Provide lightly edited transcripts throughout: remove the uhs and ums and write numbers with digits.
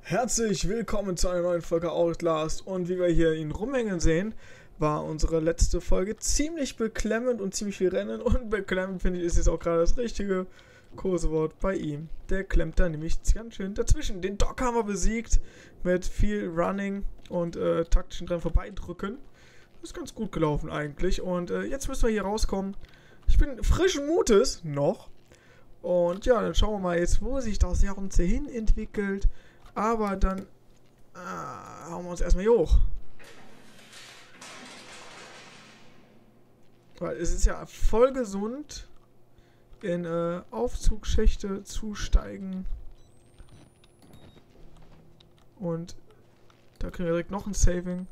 Herzlich willkommen zu einer neuen Folge Outlast, und wie wir hier ihn rumhängen sehen, war unsere letzte Folge ziemlich beklemmend und ziemlich viel Rennen, und beklemmend finde ich ist jetzt auch gerade das richtige Kosewort bei ihm. Der klemmt da nämlich ganz schön dazwischen. Den Doc haben wir besiegt mit viel Running und taktischen dran vorbeidrücken. Ist ganz gut gelaufen eigentlich, und jetzt müssen wir hier rauskommen. Ich bin frischen Mutes noch, und ja, dann schauen wir mal jetzt, wo sich das Ganze hin entwickelt. Aber dann hauen wir uns erstmal hier hoch. Weil es ist ja voll gesund, in Aufzugschächte zu steigen. Und da kriegen wir direkt noch ein Saving.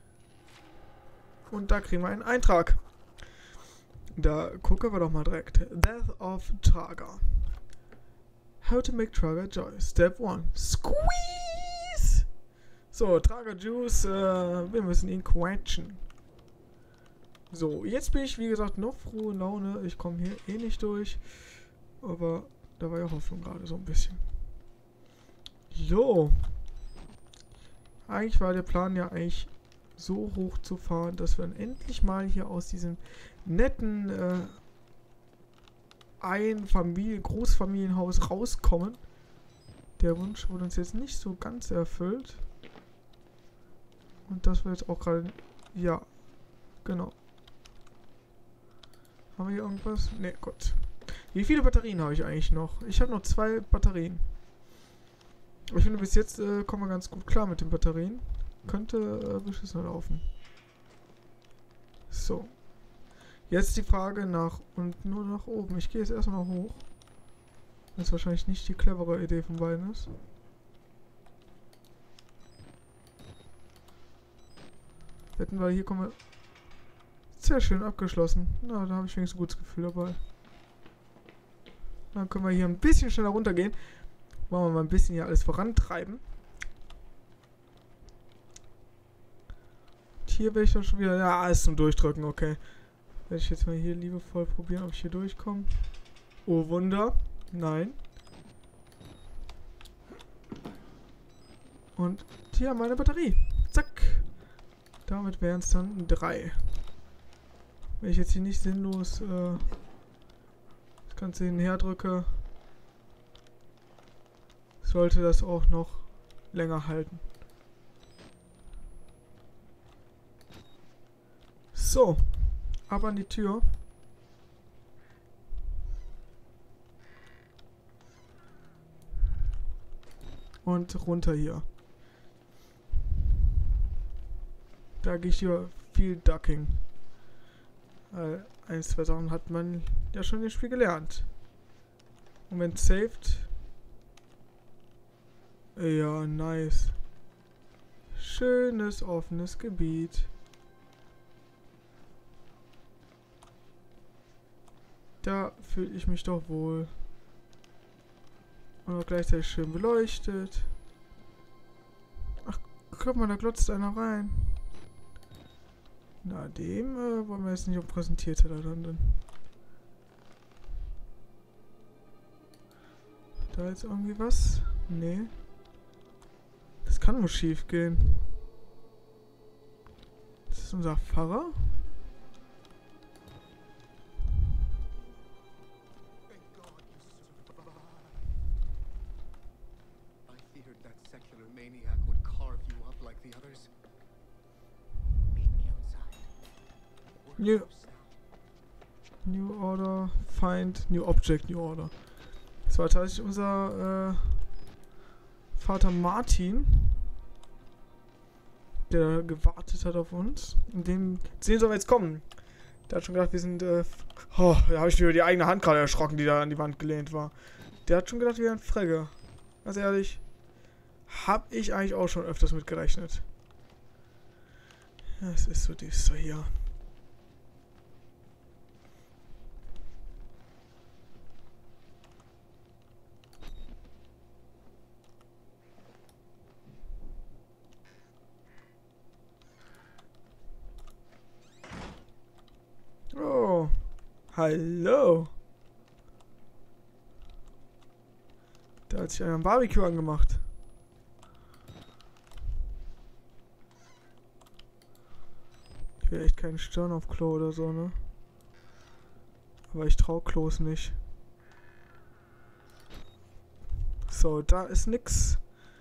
Und da kriegen wir einen Eintrag. Da gucken wir doch mal direkt. Death of Traga. How to make Traga Joy. Step 1. Squeeze! So, Traga Juice, wir müssen ihn quetschen. So, jetzt bin ich, wie gesagt, noch frohe Laune. Ich komme hier eh nicht durch. Aber da war ja Hoffnung gerade so ein bisschen. So. Eigentlich war der Plan ja eigentlich so hoch zu fahren, dass wir dann endlich mal hier aus diesem netten Großfamilienhaus rauskommen. Der Wunsch wurde uns jetzt nicht so ganz erfüllt. Und das wird jetzt auch gerade... Ja, genau. Haben wir hier irgendwas? Ne, gut. Wie viele Batterien habe ich eigentlich noch? Ich habe noch 2 Batterien. Aber ich finde, bis jetzt kommen wir ganz gut klar mit den Batterien. Könnte beschissen laufen. So. Jetzt die Frage nach unten oder nach oben. Ich gehe jetzt erstmal noch hoch. Das ist wahrscheinlich nicht die clevere Idee von beiden ist. Wetten wir, hier kommen wir... Sehr schön abgeschlossen. Na, da habe ich wenigstens ein gutes Gefühl dabei. Dann können wir hier ein bisschen schneller runtergehen. Wollen wir mal ein bisschen hier alles vorantreiben. Und hier werde ich dann schon wieder... Ja, alles zum Durchdrücken, okay. Werde ich jetzt mal hier liebevoll probieren, ob ich hier durchkomme. Oh Wunder. Nein. Und hier meine Batterie. Zack. Damit wären es dann 3. Wenn ich jetzt hier nicht sinnlos das Ganze hinher drücke, sollte das auch noch länger halten. So. Ab an die Tür. Und runter hier. Da gehe ich hier viel Ducking. 1, 2 Sachen hat man ja schon im Spiel gelernt. Moment, saved. Ja, nice. Schönes, offenes Gebiet. Da fühle ich mich doch wohl. Und auch gleichzeitig schön beleuchtet. Ach, guck mal, da glotzt einer rein. Na, dem wollen wir jetzt nicht auf Präsentierteller landen. Da jetzt irgendwie was? Nee. Das kann nur schief gehen. Das ist unser Pfarrer? New Order, Find, New Object, New Order. Das war tatsächlich unser Vater Martin, der gewartet hat auf uns. Und den sehen sollen wir jetzt kommen. Der hat schon gedacht, wir sind... da habe ich mir über die eigene Hand gerade erschrocken, die da an die Wand gelehnt war. Der hat schon gedacht, wir wären Fregge. Ganz ehrlich, habe ich eigentlich auch schon öfters mit gerechnet. Ja, es ist so düster hier. Oh, hallo. Da hat sich einer ein Barbecue angemacht. Ich will echt keinen Stirn auf Klo oder so, ne? Aber ich trau Klos nicht. So, da ist nix.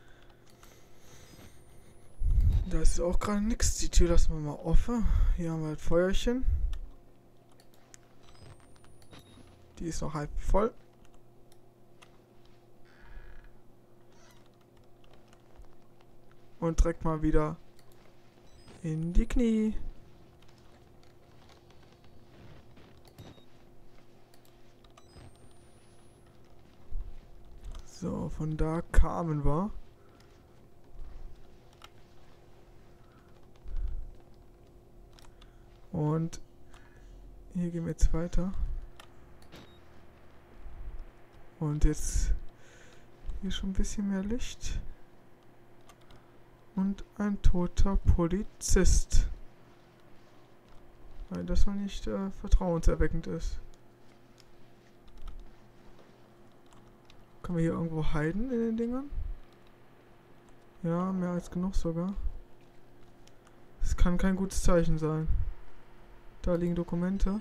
Da ist auch gerade nix. Die Tür lassen wir mal offen. Hier haben wir ein Feuerchen. Die ist noch halb voll. Und direkt mal wieder in die Knie. So, von da kamen wir. Und hier gehen wir jetzt weiter. Und jetzt hier schon ein bisschen mehr Licht. Und ein toter Polizist. Weil das noch nicht vertrauenserweckend ist. Können wir hier irgendwo hiden in den Dingern? Ja, mehr als genug sogar. Das kann kein gutes Zeichen sein. Da liegen Dokumente.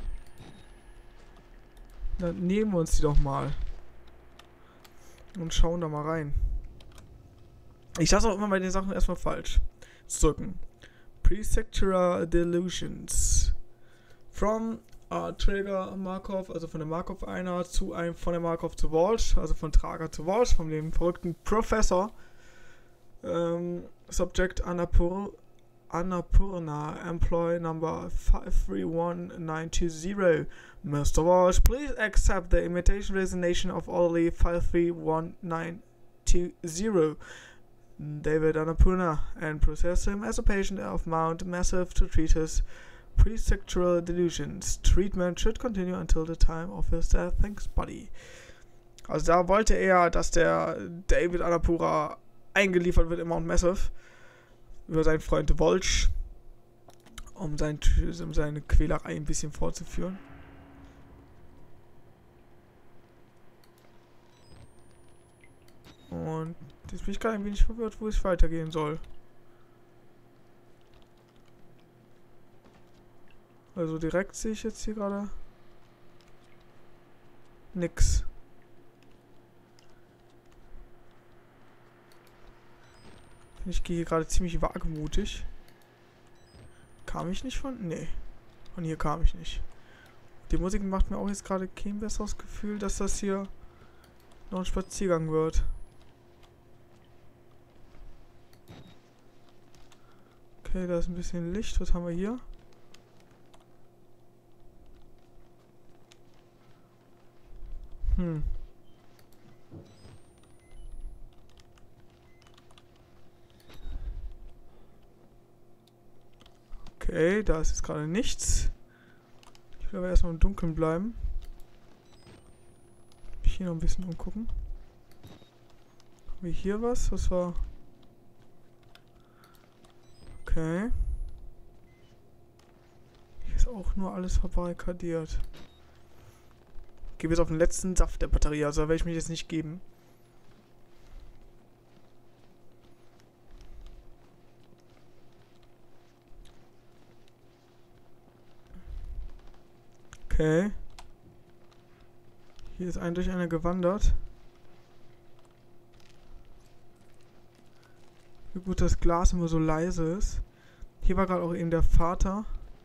Dann nehmen wir uns die doch mal. Und schauen da mal rein. Ich lasse auch immer bei den Sachen erstmal falsch. Drücken. Presectural Delusions. From Trigger Markov, also von der Markov-Einheit zu einem von der Markov zu Walsh, also von Trager zu Walsh, von dem verrückten Professor. Subject Annapurna, Employee Number 531920. Mr. Walsh, please accept the imitation resignation of orderly 531920. David Annapurna, and process him as a patient of Mount Massive to treat his presexual delusions. Treatment should continue until the time of his death. Thanks, buddy. Also da wollte er, dass der David Annapurna eingeliefert wird im Mount Massive über seinen Freund Walsh, um seine Quälerei ein bisschen fortzuführen. Und jetzt bin ich gerade ein wenig verwirrt, wo es weitergehen soll. Also direkt sehe ich jetzt hier gerade nix. Ich gehe hier gerade ziemlich wagemutig. Kam ich nicht von? Nee. Von hier kam ich nicht. Die Musik macht mir auch jetzt gerade kein besseres Gefühl, dass das hier noch ein Spaziergang wird. Okay, da ist ein bisschen Licht. Was haben wir hier? Okay, da ist jetzt gerade nichts. Ich will aber erstmal im Dunkeln bleiben. Mich hier noch ein bisschen umgucken. Haben wir hier was? Was war... Okay. Hier ist auch nur alles verbarrikadiert. Ich gebe jetzt auf den letzten Saft der Batterie, also da werde ich mich jetzt nicht geben. Okay. Hier ist eindeutig einer gewandert. Wie gut das Glas immer so leise ist. Hier war gerade auch eben der Vater.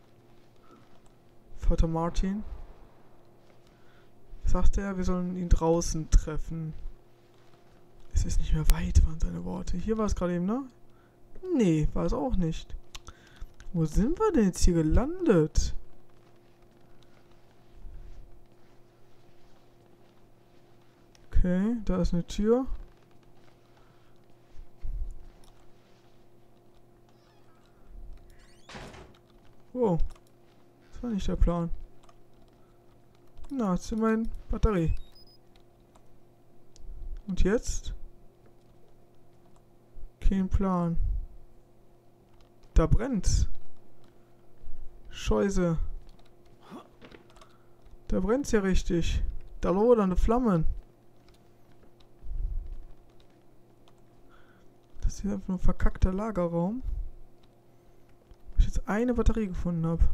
Vater Martin. Sagte er, wir sollen ihn draußen treffen. Es ist nicht mehr weit, waren seine Worte. Hier war es gerade eben, ne? Nee, war es auch nicht. Wo sind wir denn jetzt hier gelandet? Okay, da ist eine Tür. Wow. Das war nicht der Plan. Na, jetzt ist meine Batterie. Und jetzt? Kein Plan. Da brennt's. Scheiße. Da brennt's ja richtig. Da lodern Flammen. Das ist einfach nur ein verkackter Lagerraum. Wo ich jetzt wenigstens eine Batterie gefunden habe.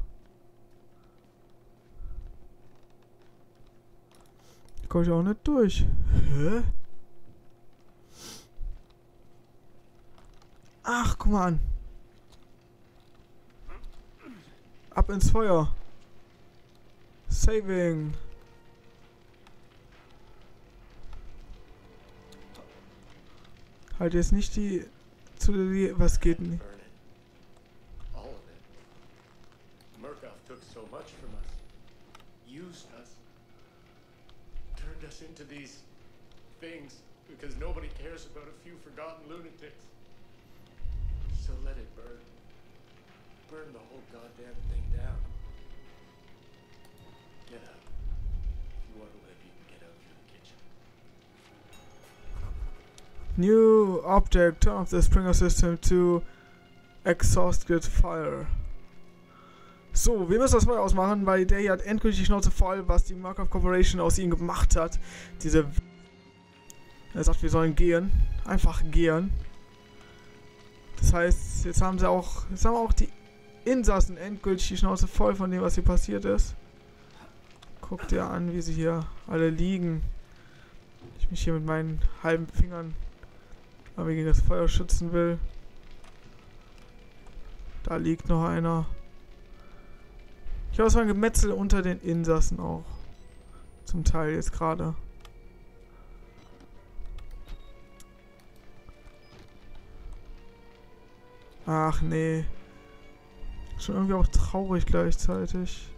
Da komme ich auch nicht durch. Hä? Ach, guck mal an. Ab ins Feuer. Saving. Halt jetzt nicht die... Was geht denn? All of it. Murkoff took so much from us. Used us. Turned us into these things because nobody cares about a few forgotten lunatics. So let it burn. Burn the whole goddamn thing down. Get out. If you want to live, you can get out through the kitchen. New object. Turn off the sprinkler system to exhaust get fire. So, wir müssen das Feuer ausmachen, weil der hier hat endgültig die Schnauze voll, was die Murkoff Corporation aus ihm gemacht hat. Er sagt, wir sollen gehen. Einfach gehen. Das heißt, jetzt haben auch die Insassen endgültig die Schnauze voll von dem, was hier passiert ist. Guckt dir an, wie sie hier alle liegen. Ich mich hier mit meinen halben Fingern gegen das Feuer schützen will. Da liegt noch einer. Ich glaube, es war ein Gemetzel unter den Insassen auch. Zum Teil jetzt gerade. Ach nee. Schon irgendwie auch traurig gleichzeitig.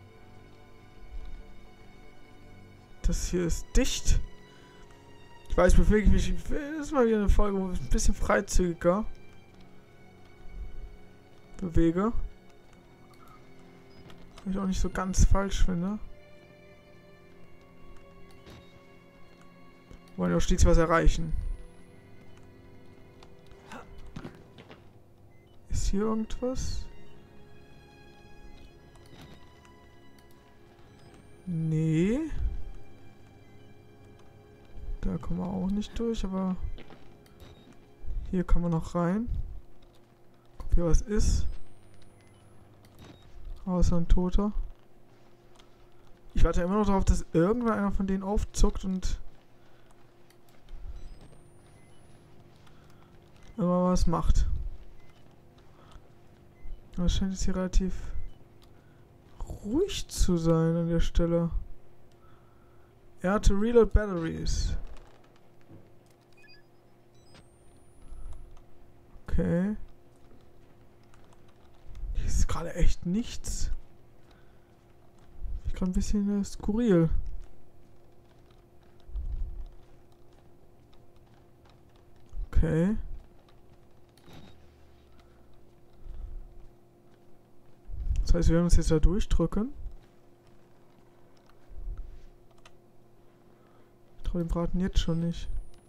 Das hier ist dicht. Ich weiß, bewege ich mich. Das ist mal wieder eine Folge, wo ich ein bisschen freizügiger bewege. Was ich auch nicht so ganz falsch finde. Wir wollen ja auch schließlich was erreichen. Ist hier irgendwas? Nee. Da kommen wir auch nicht durch, aber hier kann man noch rein. Guck, hier was ist. Außer ein Toter. Ich warte immer noch darauf, dass irgendwann einer von denen aufzuckt und immer was macht. Aber es scheint jetzt hier relativ ruhig zu sein an der Stelle. Ja, to reload batteries. Okay. Hier ist gerade echt nichts. Ich gerade ein bisschen skurril. Okay. Das heißt, wir werden uns jetzt da durchdrücken. Ich traue dem Braten jetzt schon nicht.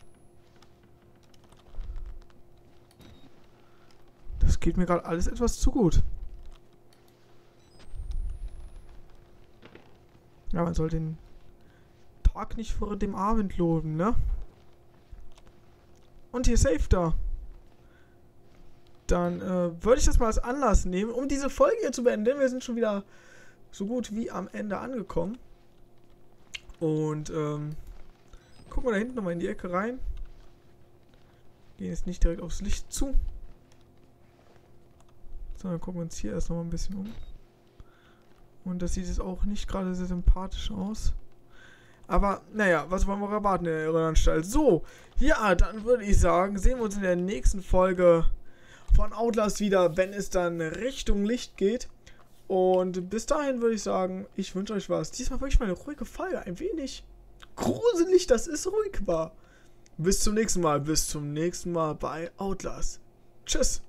Das geht mir gerade alles etwas zu gut. Ja, man soll den Tag nicht vor dem Abend loben, ne? Und hier safe da. Dann würde ich das mal als Anlass nehmen, um diese Folge hier zu beenden, denn wir sind schon wieder so gut wie am Ende angekommen. Und gucken wir da hinten nochmal in die Ecke rein. Gehen jetzt nicht direkt aufs Licht zu. Sondern gucken wir uns hier erst nochmal ein bisschen um. Und das sieht jetzt auch nicht gerade sehr sympathisch aus. Aber, naja, was wollen wir erwarten in der Irrenanstalt? So, ja, dann würde ich sagen, sehen wir uns in der nächsten Folge von Outlast wieder, wenn es dann Richtung Licht geht. Und bis dahin würde ich sagen, ich wünsche euch was. Diesmal wirklich mal eine ruhige Folge. Ein wenig gruselig, dass es ruhig war. Bis zum nächsten Mal. Bis zum nächsten Mal bei Outlast. Tschüss.